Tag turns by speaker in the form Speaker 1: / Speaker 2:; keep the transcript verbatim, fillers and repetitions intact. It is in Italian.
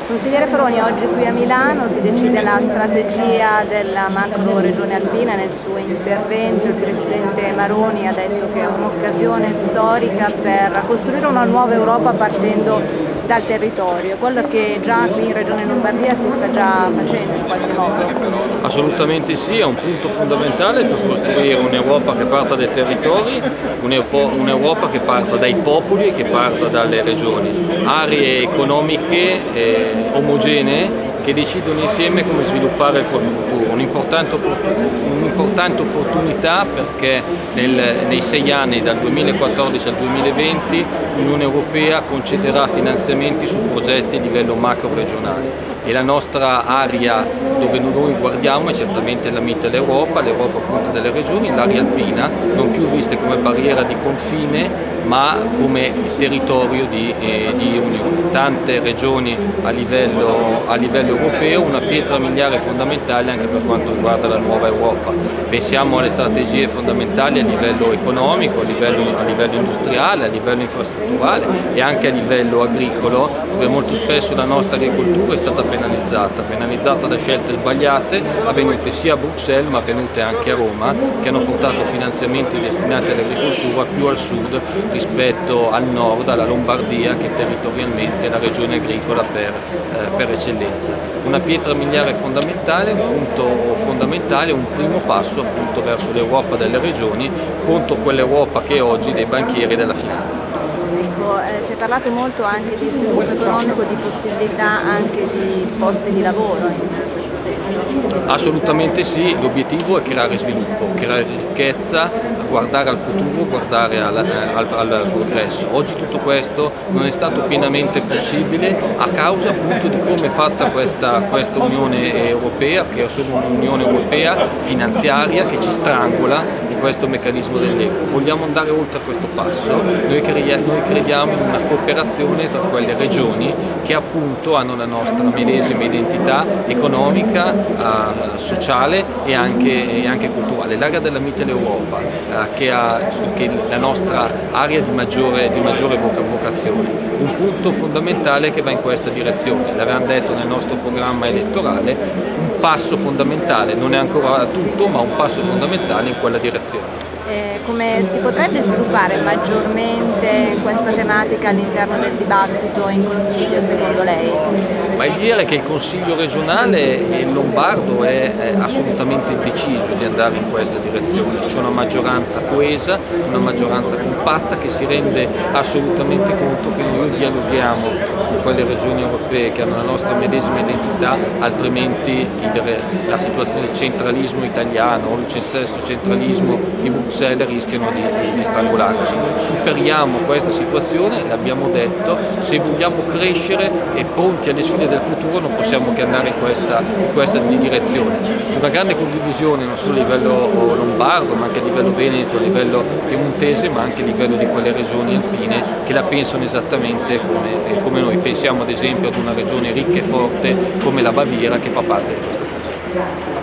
Speaker 1: Consigliere Faroni, oggi qui a Milano si decide la strategia della macro regione alpina. Nel suo intervento il Presidente Maroni ha detto che è un'occasione storica per costruire una nuova Europa partendo dal territorio, quello che già qui in Regione Lombardia si sta già facendo in qualche modo.
Speaker 2: Assolutamente sì, è un punto fondamentale per costruire un'Europa che parta dai territori, un'Europa che parta dai popoli e che parta dalle regioni, aree economiche eh, omogenee che decidono insieme come sviluppare il proprio futuro. Un'importante un'importante opportunità perché nel, nei sei anni dal duemilaquattordici al duemilaventi l'Unione Europea concederà finanziamenti su progetti a livello macro regionale e la nostra area dove noi guardiamo è certamente la Mitteleuropa, l'Europa appunto delle regioni, l'area alpina, non più viste come barriera di confine ma come territorio di, eh, di Unione. Tante regioni a livello, a livello europeo, una pietra miliare fondamentale anche per quanto riguarda la nuova Europa. Pensiamo alle strategie fondamentali a livello economico, a livello, a livello industriale, a livello infrastrutturale e anche a livello agricolo, dove molto spesso la nostra agricoltura è stata penalizzata, penalizzata da scelte sbagliate avvenute sia a Bruxelles ma avvenute anche a Roma, che hanno portato finanziamenti destinati all'agricoltura più al sud rispetto al nord, alla Lombardia, che territorialmente è la regione agricola per, eh, per eccellenza. Una pietra miliare fondamentale, un punto fondamentale, un primo passo appunto verso l'Europa delle regioni contro quell'Europa che è oggi dei banchieri della finanza.
Speaker 1: Ecco, eh, si è parlato molto anche di sviluppo economico, di possibilità anche di posti di lavoro in questo senso?
Speaker 2: Assolutamente sì, l'obiettivo è creare sviluppo, creare ricchezza, guardare al futuro, guardare al, al, al progresso. Oggi tutto questo non è stato pienamente possibile a causa appunto di come è fatta questa, questa Unione Europea, che è solo un'Unione Europea finanziaria che ci strangola in questo meccanismo dell'euro. Vogliamo andare oltre a questo passo, noi, crediamo, noi crediamo in una cooperazione tra quelle regioni che appunto hanno la nostra medesima identità economica, eh, sociale e anche, e anche culturale. L'area della Mitteleuropa, eh, che, ha, che è la nostra area di maggiore, di maggiore vocazione, un punto fondamentale che va in questa direzione. L'avevamo detto nel nostro programma elettorale, un passo fondamentale, non è ancora tutto, ma un passo fondamentale in quella direzione.
Speaker 1: Eh, come si potrebbe sviluppare maggiormente questa tematica all'interno del dibattito in Consiglio, secondo lei?
Speaker 2: Ma il dire che il Consiglio regionale lombardo è, è assolutamente deciso di andare in questa direzione. C'è una maggioranza coesa, una maggioranza compatta che si rende assolutamente conto che noi dialoghiamo con quelle regioni europee che hanno la nostra medesima identità, altrimenti il, la situazione del centralismo italiano o il stesso centralismo di Bruxelles rischiano di, di strangolarci. Superiamo questa situazione, l'abbiamo detto, se vogliamo crescere e pronti alle sfide del futuro non possiamo che andare in questa, in questa direzione. C'è una grande condivisione non solo a livello lombardo ma anche a livello veneto, a livello piemontese ma anche a livello di quelle regioni alpine che la pensano esattamente come, come noi. Pensiamo ad esempio ad una regione ricca e forte come la Baviera che fa parte di questo progetto.